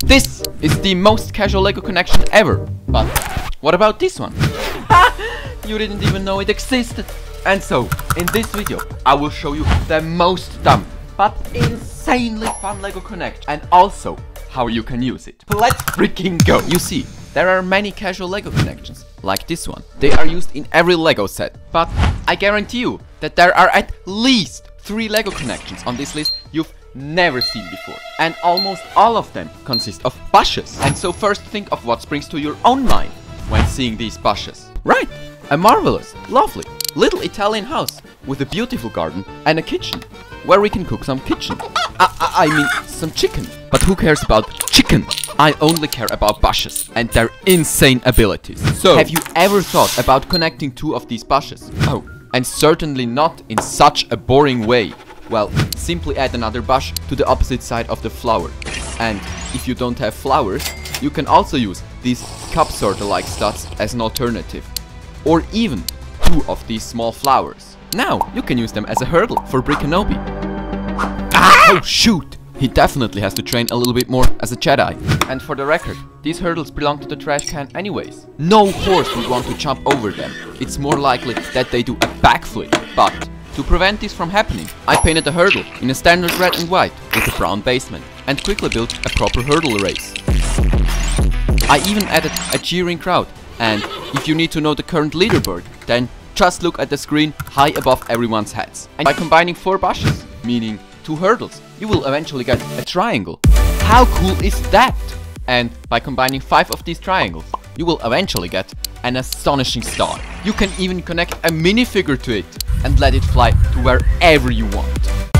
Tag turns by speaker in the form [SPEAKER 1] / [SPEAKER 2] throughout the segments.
[SPEAKER 1] This is the most casual LEGO connection ever. But what about this one? You didn't even know it existed. And so, in this video, I will show you the most dumb but insanely fun LEGO connection, and also how you can use it. Let's freaking go! You see, there are many casual LEGO connections, like this one. They are used in every LEGO set, but I guarantee you that there are at least 3 LEGO connections on this list you've never seen before. And almost all of them consist of bushes. And so first think of what springs to your own mind when seeing these bushes. Right, a marvelous, lovely, little Italian house with a beautiful garden and a kitchen where we can cook some some chicken. But who cares about chicken? I only care about bushes and their insane abilities. So, have you ever thought about connecting 2 of these bushes? Oh, and certainly not in such a boring way. Well, simply add another bush to the opposite side of the flower. And if you don't have flowers, you can also use these cup sorter-like studs as an alternative. Or even 2 of these small flowers. Now, you can use them as a hurdle for Brickenobi. Oh shoot! He definitely has to train a little bit more as a Jedi. And for the record, these hurdles belong to the trash can anyways. No horse would want to jump over them. It's more likely that they do a backflip. But to prevent this from happening, I painted a hurdle in a standard red and white with a brown basement and quickly built a proper hurdle race. I even added a cheering crowd, and if you need to know the current leaderboard, then just look at the screen high above everyone's heads. And by combining 4 bushes, meaning 2 hurdles, you will eventually get a triangle. How cool is that? And by combining 5 of these triangles, you will eventually get an astonishing star. You can even connect a minifigure to it and let it fly to wherever you want.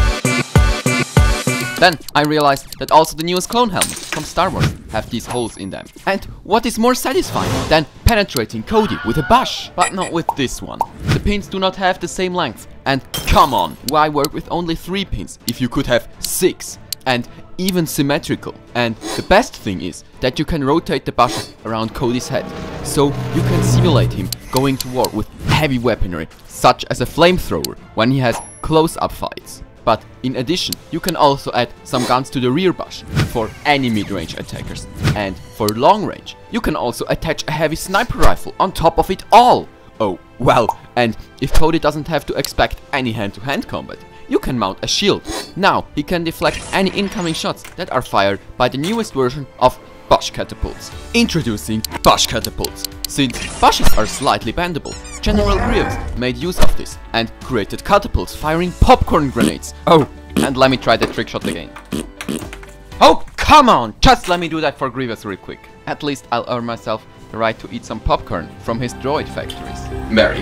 [SPEAKER 1] Then I realized that also the newest clone helmets from Star Wars have these holes in them. And what is more satisfying than penetrating Cody with a bush? But not with this one. The pins do not have the same length. And come on, why work with only 3 pins if you could have 6? And even symmetrical. And the best thing is that you can rotate the bushes around Cody's head. So you can simulate him going to war with heavy weaponry, such as a flamethrower, when he has close-up fights. But in addition, you can also add some guns to the rear bush for any mid-range attackers. And for long range, you can also attach a heavy sniper rifle on top of it all. Oh, well, and if Cody doesn't have to expect any hand-to-hand combat, you can mount a shield. Now he can deflect any incoming shots that are fired by the newest version of bush catapults. Introducing bush catapults. Since bushes are slightly bendable, General Grievous made use of this and created catapults firing popcorn grenades. Oh, and let me try the trick shot again. Oh, come on! Just let me do that for Grievous real quick. At least I'll earn myself the right to eat some popcorn from his droid factories. Very.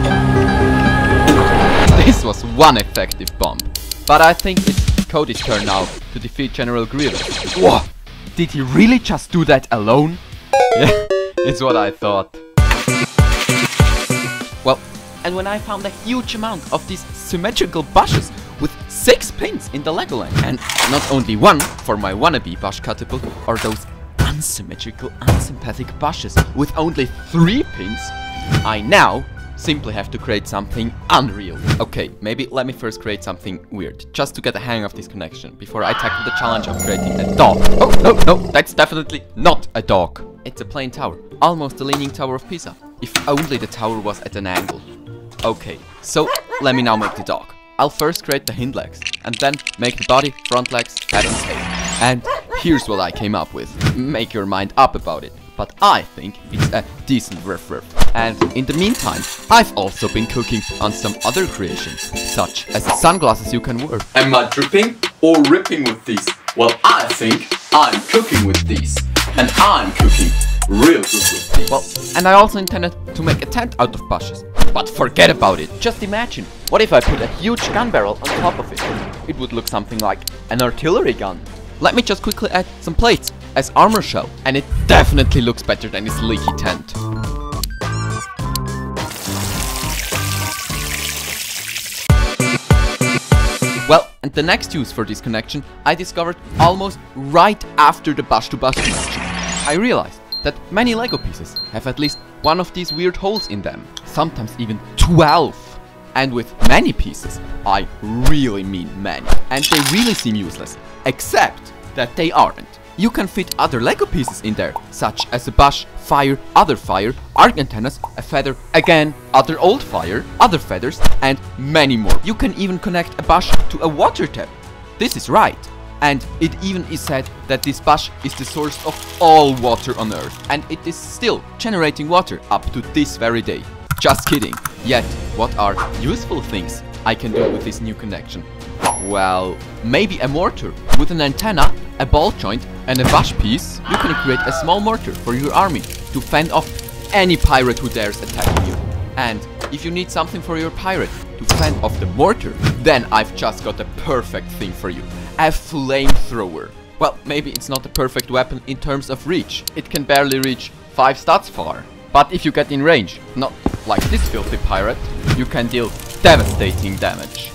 [SPEAKER 1] This was one effective bomb. But I think it's Cody's turn now to defeat General Grievous. Whoa! Did he really just do that alone? Yeah, it's what I thought. Well, and when I found a huge amount of these symmetrical bushes with 6 pins in the Legoland, and not only 1 for my wannabe bush catapult, or those unsymmetrical, unsympathetic bushes with only 3 pins, I now simply have to create something unreal. Okay, maybe let me first create something weird, just to get a hang of this connection, before I tackle the challenge of creating a dog. Oh, no, that's definitely not a dog. It's a plain tower, almost the Leaning Tower of Pisa. If only the tower was at an angle. Okay, so let me now make the dog. I'll first create the hind legs, and then make the body, front legs, head and tail. And here's what I came up with. Make your mind up about it. But I think it's a decent riff. And in the meantime, I've also been cooking on some other creations, such as sunglasses you can wear. Am I dripping or ripping with these? Well, I think I'm cooking with these. And I'm cooking real good with these. Well, and I also intended to make a tent out of bushes. But forget about it. Just imagine, what if I put a huge gun barrel on top of it? It would look something like an artillery gun. Let me just quickly add some plates as armor shell, and it definitely looks better than his leaky tent. Well, and the next use for this connection I discovered almost right after the bush-to-bush connection. I realized that many LEGO pieces have at least 1 of these weird holes in them, sometimes even 12. And with many pieces, I really mean many. And they really seem useless, except that they aren't. you can fit other LEGO pieces in there, such as a bush, fire, arc antennas, a feather, again, other old fire, other feathers, and many more. You can even connect a bush to a water tap. This is right. And it even is said that this bush is the source of all water on Earth, and it is still generating water up to this very day. Just kidding. Yet, what are useful things I can do with this new connection? Well, maybe a mortar with an antenna, a ball joint and a bush piece. You can create a small mortar for your army to fend off any pirate who dares attacking you. And if you need something for your pirate to fend off the mortar, then I've just got the perfect thing for you. A flamethrower. Well, maybe it's not the perfect weapon in terms of reach. It can barely reach 5 stats far. But if you get in range, not like this filthy pirate, you can deal devastating damage.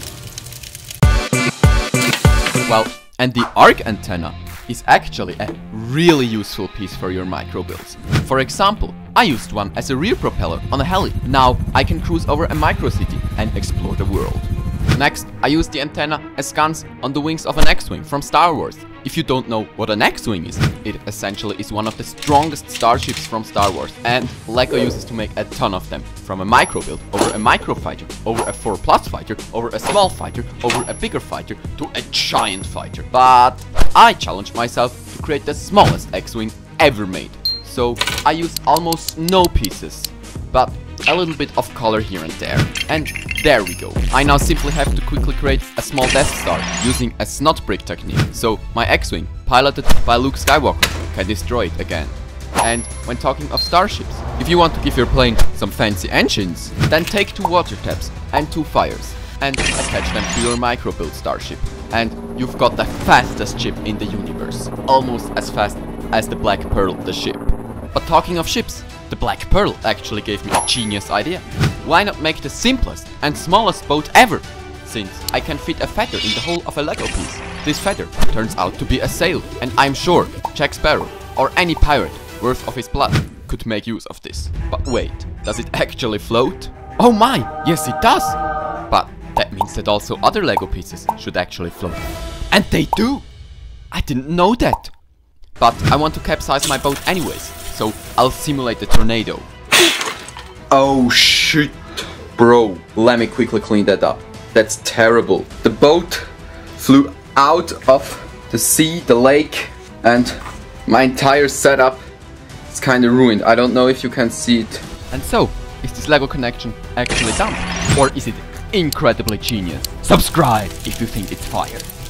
[SPEAKER 1] Well, and the arc antenna is actually a really useful piece for your micro builds. For example, I used one as a rear propeller on a heli. Now I can cruise over a micro city and explore the world. Next, I used the antenna as guns on the wings of an X-Wing from Star Wars. If you don't know what an X-Wing is, it essentially is one of the strongest starships from Star Wars, and LEGO uses to make a ton of them. From a micro build, over a micro fighter, over a 4+ fighter, over a small fighter, over a bigger fighter, to a giant fighter. But I challenged myself to create the smallest X-Wing ever made. So I used almost no pieces, but a little bit of color here and there. And there we go. I now simply have to quickly create a small Death Star using a snot brick technique. So my X-Wing, piloted by Luke Skywalker, can destroy it again. And when talking of starships, if you want to give your plane some fancy engines, then take 2 water taps and 2 fires and attach them to your micro build starship. And you've got the fastest ship in the universe. Almost as fast as the Black Pearl, the ship. But talking of ships, the Black Pearl actually gave me a genius idea. Why not make the simplest and smallest boat ever? Since I can fit a feather in the hull of a LEGO piece. This feather turns out to be a sail, and I'm sure Jack Sparrow or any pirate worth of his blood could make use of this. But wait, does it actually float? Oh my, yes it does! But that means that also other LEGO pieces should actually float. And they do! I didn't know that! But I want to capsize my boat anyways, so I'll simulate the tornado. Oh shit, bro, let me quickly clean that up. That's terrible. The boat flew out of the sea, the lake, and my entire setup is kinda ruined. I don't know if you can see it. And so, is this LEGO connection actually done? Or is it incredibly genius? Subscribe if you think it's fire.